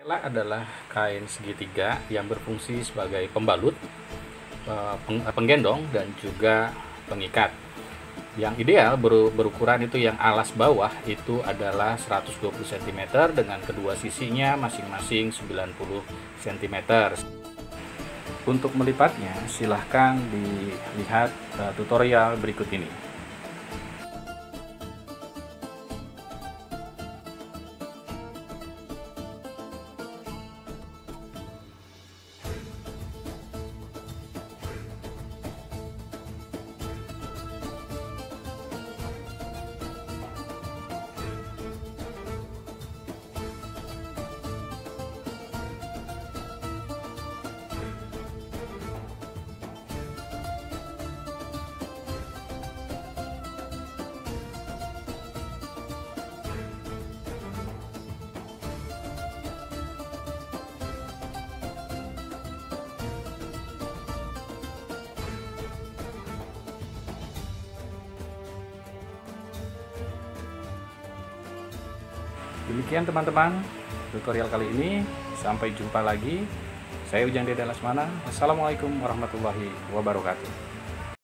Adalah kain segitiga yang berfungsi sebagai pembalut, penggendong, dan juga pengikat. Yang ideal berukuran itu yang alas bawah itu adalah 120 cm dengan kedua sisinya masing-masing 90 cm. Untuk melipatnya silahkan dilihat tutorial berikut ini. Demikian teman-teman tutorial kali ini, sampai jumpa lagi. Saya Ujang Dede Lasmana. Wassalamualaikum warahmatullahi wabarakatuh.